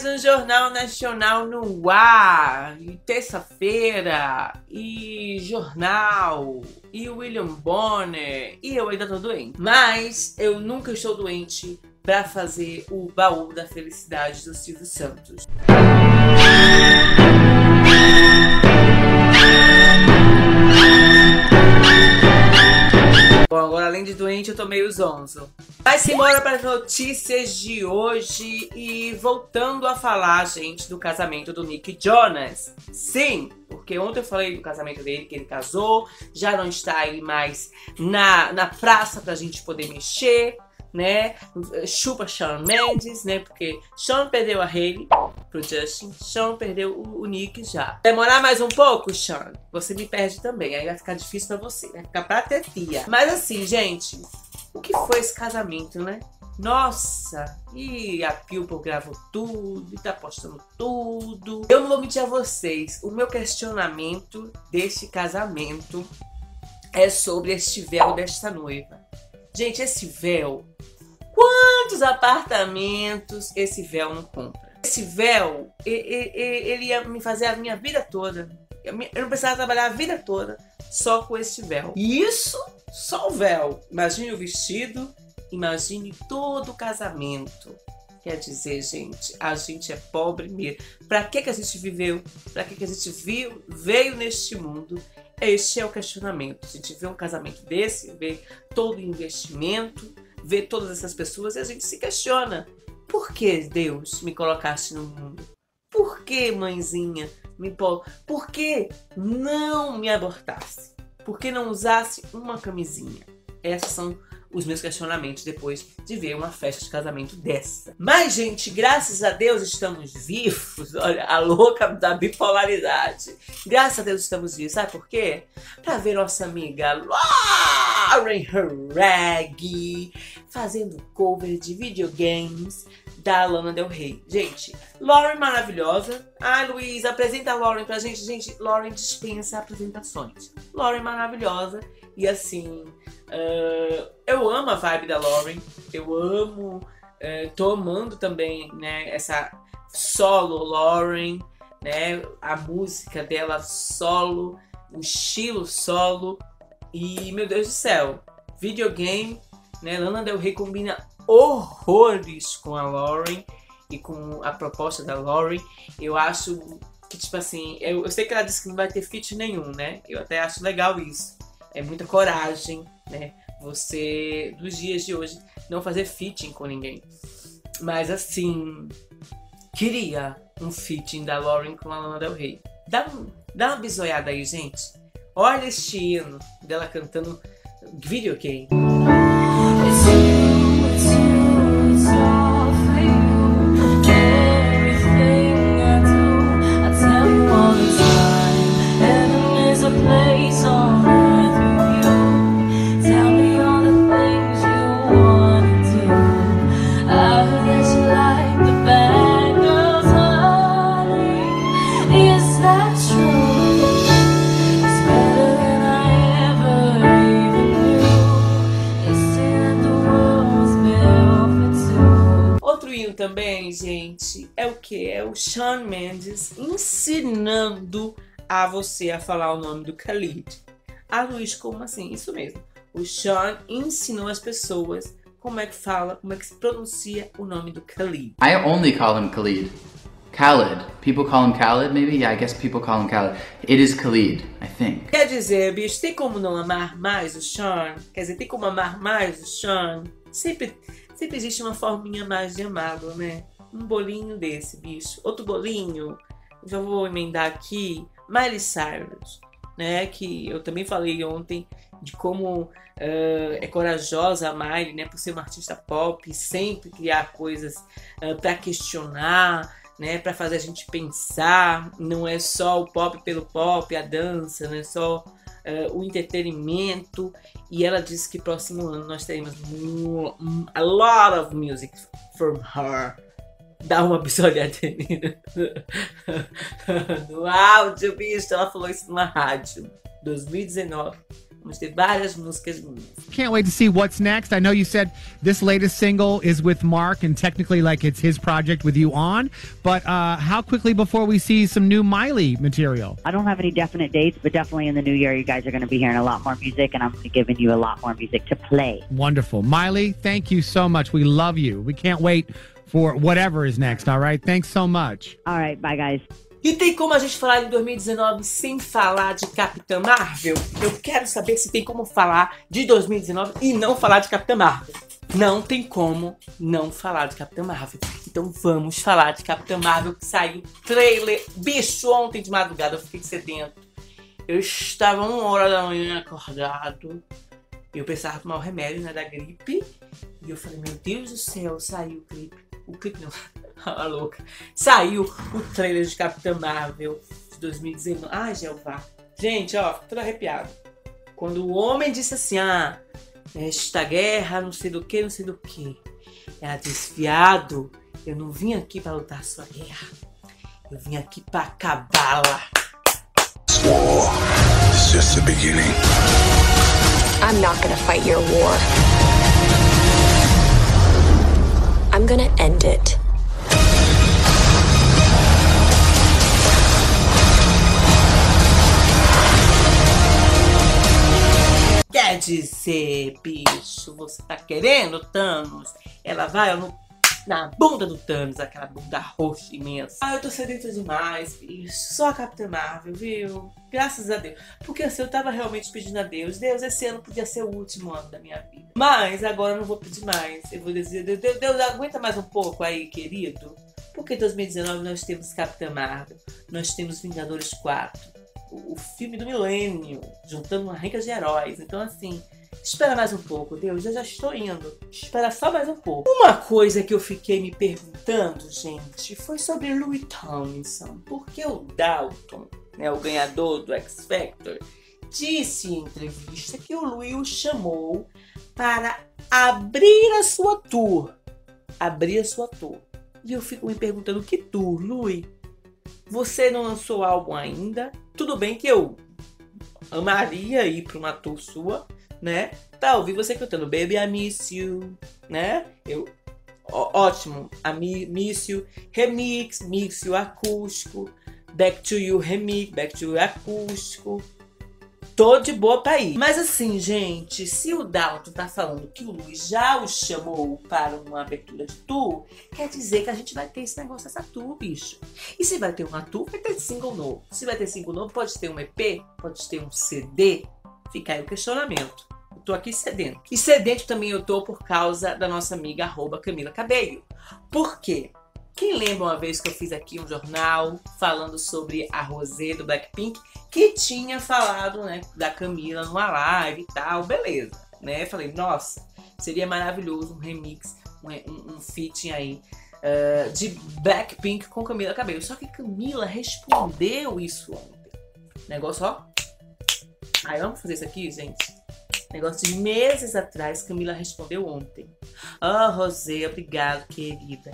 mais um Jornal Nacional no ar. E terça-feira, e jornal, e William Bonner, e eu ainda tô doente. Mas eu nunca estou doente pra fazer o baú da felicidade do Silvio Santos. Bom, agora além de doente eu tô meio zonzo. Mas embora para as notícias de hoje e voltando a falar, gente, do casamento do Nick Jonas. Sim, porque ontem eu falei do casamento dele, que ele casou, já não está aí mais na praça pra gente poder mexer, né? Chupa Shawn Mendes, né? Porque Shawn perdeu a Hailey pro Justin, Shawn perdeu o Nick já. Demorar mais um pouco, Shawn, você me perde também, aí vai ficar difícil pra você, vai ficar pra ter tia. Mas assim, gente, o que foi esse casamento, né? Nossa, e a People gravou tudo, e tá postando tudo. Eu não vou mentir a vocês, o meu questionamento deste casamento é sobre este véu desta noiva. Gente, esse véu, quantos apartamentos esse véu não compra? Esse véu, ele ia me fazer a minha vida toda. Eu não precisava trabalhar a vida toda só com esse véu. E isso, só o véu. Imagine o vestido, imagine todo o casamento. Quer dizer, gente, a gente é pobre mesmo. Pra que a gente viveu? Pra que a gente veio neste mundo? Este é o questionamento. A gente vê um casamento desse, vê todo o investimento, vê todas essas pessoas e a gente se questiona. Por que Deus me colocaste no mundo? Por que, mãezinha, por que não me abortasse? Por que não usasse uma camisinha? Esses são os meus questionamentos depois de ver uma festa de casamento dessa. Mas, gente, graças a Deus estamos vivos. Olha, a louca da bipolaridade. Graças a Deus estamos vivos. Sabe por quê? Pra ver nossa amiga Lauren Harag fazendo cover de videogames da Lana Del Rey. Gente, Lauren maravilhosa. Ai, Luiz, apresenta a Lauren pra gente. Gente, Lauren dispensa apresentações. Lauren maravilhosa. E assim, eu amo a vibe da Lauren. Eu amo, tô amando também, né, essa solo Lauren, né, a música dela solo, o estilo solo. E, meu Deus do céu, videogame, né, Lana Del Rey combina horrores com a Lauren e com a proposta da Lauren. Eu acho que, tipo assim, eu sei que ela disse que não vai ter feat nenhum, né, eu até acho legal isso. É muita coragem, né? Você, nos dias de hoje, não fazer feating com ninguém. Mas assim, queria um feating da Lauren com a Lana Del Rey. Dá uma bisoiada aí, gente. Olha este hino dela cantando videogame. Também, gente, é o que? É o Shawn Mendes ensinando a você a falar o nome do Khalid. Ah, Luiz, como assim? Isso mesmo. O Shawn ensinou as pessoas como é que fala, como é que se pronuncia o nome do Khalid. I only call him Khalid. Khaled. People call him Khaled, maybe? Yeah, I guess people call him Khaled. It is Khalid, I think. Quer dizer, bicho, tem como não amar mais o Shawn? Quer dizer, tem como amar mais o Shawn? Sempre existe uma forminha mais de amá-lo, né? Um bolinho desse, bicho. Outro bolinho, já vou emendar aqui, Miley Cyrus, né? Que eu também falei ontem de como é corajosa a Miley, né? Por ser uma artista pop, sempre criar coisas para questionar, né? Para fazer a gente pensar. Não é só o pop pelo pop, a dança, não é só o entretenimento. E ela disse que próximo ano nós teremos a lot of music from her. Dá uma bisolhadinha no áudio, bicho. Ela falou isso numa rádio. 2019. Vamos ter várias músicas minhas. Can't wait to see what's next. I know you said this latest single is with Mark and technically like it's his project with you on, but how quickly before we see some new Miley material? I don't have any definite dates, but definitely in the new year you guys are going to be hearing a lot more music, and I'm going to be giving you a lot more music to play. Wonderful. Miley, thank you so much. We love you. We can't wait for whatever is next, all right? Thanks so much. All right, bye guys. E tem como a gente falar de 2019 sem falar de Capitã Marvel? Eu quero saber se tem como falar de 2019 e não falar de Capitã Marvel. Não tem como não falar de Capitã Marvel. Então vamos falar de Capitã Marvel, que saiu trailer. Bicho, ontem de madrugada eu fiquei sedento. Eu estava 1h da manhã acordado. Eu precisava tomar o remédio, né, da gripe. E eu falei, meu Deus do céu, saiu o clipe. O clipe não, a louca. Saiu o trailer de Capitã Marvel de 2019. Ai, Jeová. Gente, ó, fico todo arrepiado. Quando o homem disse assim, esta guerra, não sei do que, não sei do que. Ela disse, viado, eu não vim aqui pra lutar sua guerra. Eu vim aqui pra acabá-la. This war is just the beginning. I'm not gonna fight your war. I'm gonna end it. Quer dizer, bicho, você tá querendo Thanos? Ela vai na bunda do Thanos, aquela bunda roxa imensa. Eu tô sedento demais, bicho. Só a Capitã Marvel, viu? Graças a Deus. Porque assim, eu tava realmente pedindo a Deus. Deus, esse ano podia ser o último ano da minha vida. Mas agora eu não vou pedir mais. Eu vou dizer, Deus, aguenta mais um pouco aí, querido. Porque em 2019 nós temos Capitã Marvel. Nós temos Vingadores 4. O filme do milênio. Juntando uma renca de heróis. Então assim... Espera mais um pouco, Deus, eu já estou indo. Espera só mais um pouco. Uma coisa que eu fiquei me perguntando, gente, foi sobre Louis Tomlinson. Porque o Dalton, né, o ganhador do X Factor, disse em entrevista que o Louis o chamou para abrir a sua tour. Abrir a sua tour. E eu fico me perguntando, que tour, Louis? Você não lançou álbum ainda? Tudo bem que eu amaria ir para uma tour sua, né? Tá, ouvi você cantando Baby I Miss You, né? Ótimo, Miss You, remix, Miss You acústico, Back to You remix, Back to You acústico. Tô de boa pra ir. Mas assim, gente, se o Dalton tá falando que o Louis já o chamou para uma abertura de tour, quer dizer que a gente vai ter esse negócio dessa tour, bicho. E se vai ter uma tour, vai ter single novo. Se vai ter single novo, pode ter um EP, pode ter um CD. Fica aí o questionamento. Eu tô aqui sedento. E sedento também eu tô por causa da nossa amiga @Camila Cabello. Por quê? Quem lembra uma vez que eu fiz aqui um jornal falando sobre a Rosé do Blackpink, que tinha falado, né, da Camila numa live e tal, beleza, né? Falei, nossa, seria maravilhoso um remix, um feat aí de Blackpink com Camila Cabello. Só que Camila respondeu isso ontem. Negócio, ó. Aí vamos fazer isso aqui, gente. Negócio de meses atrás, Camila respondeu ontem. Rosé, obrigado, querida.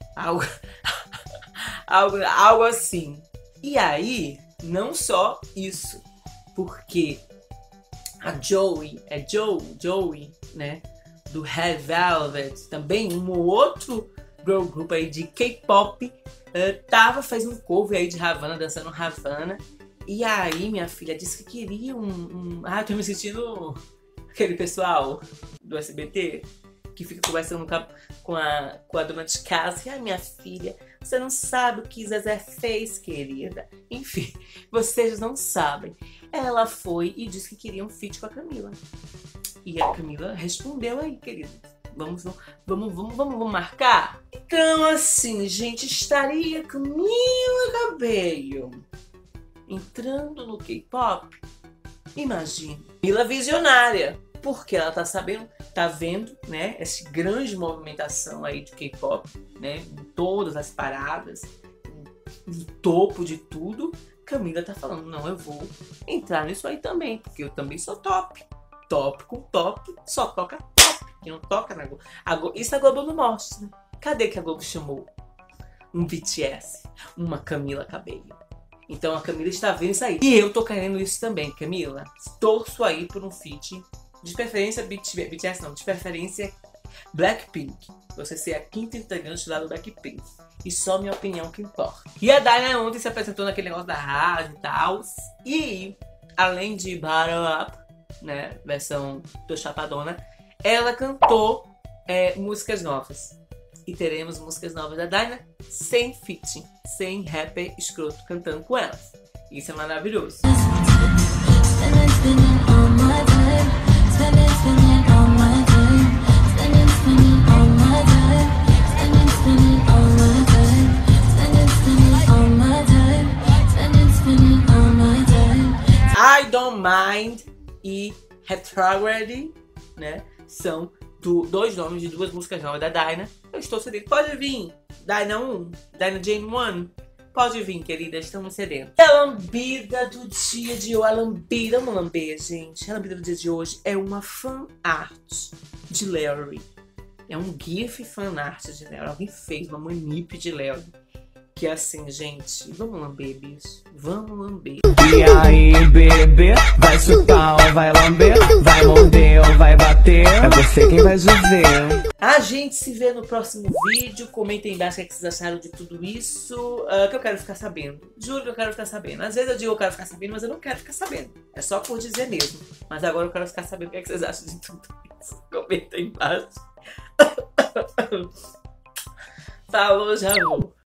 Algo assim. E aí, não só isso, porque a Joey, né, do Red Velvet, também um outro girl group aí de K-pop, fez um cover aí de Havana, dançando Havana. E aí, minha filha disse que queria eu tô me sentindo aquele pessoal do SBT que fica conversando com a dona de casa. E, minha filha, você não sabe o que Zezé fez, querida. Enfim, vocês não sabem. Ela foi e disse que queria um feat com a Camila. E a Camila respondeu aí, querida. Vamos marcar? Então, assim, gente, estaria Camila Cabello entrando no K-pop? Imagina. Camila visionária. Porque ela tá sabendo, tá vendo, né, essa grande movimentação aí de K-pop, né, em todas as paradas, no topo de tudo. Camila tá falando, não, eu vou entrar nisso aí também, porque eu também sou top. Top com top, só toca top, que não toca na Globo. Isso a Globo não mostra, né? Cadê que a Globo chamou um BTS, uma Camila Cabello? Então a Camila está vendo isso aí. E eu tô querendo isso também, Camila. Torço aí por um feat. De preferência BTS não, de preferência Blackpink. Você ser a quinta integrante lá do Blackpink. E só minha opinião que importa. E a Dyna ontem se apresentou naquele negócio da rádio e tal. E além de Battle Up, né, versão do Chapadona, ela cantou músicas novas. E teremos músicas novas da Dyna sem feat, sem rapper escroto cantando com elas. Isso é maravilhoso. I Don't Mind e Retrograde, né, são dois nomes de duas músicas novas da Dyna. Eu estou cedendo. Pode vir, Dyna 1, Dyna Jane 1. Pode vir, querida, estamos cedendo. A lambida do dia de hoje. A lambida, vamos lamber, gente. A lambida do dia de hoje é uma fan art de Larry. É um gif fan art de Larry. Alguém fez uma manip de Larry. Que é assim, gente, vamos lamber, bicho. Vamos lamber. E aí, bebê, vai chutar ou vai lamber? Vai morder ou vai bater? É você quem vai dizer. A gente se vê no próximo vídeo. Comentem embaixo o que vocês acharam de tudo isso. Que eu quero ficar sabendo. Juro que eu quero ficar sabendo. Às vezes eu digo que eu quero ficar sabendo, mas eu não quero ficar sabendo. É só por dizer mesmo. Mas agora eu quero ficar sabendo o que vocês acham de tudo isso. Comentem embaixo. Falou, já vou.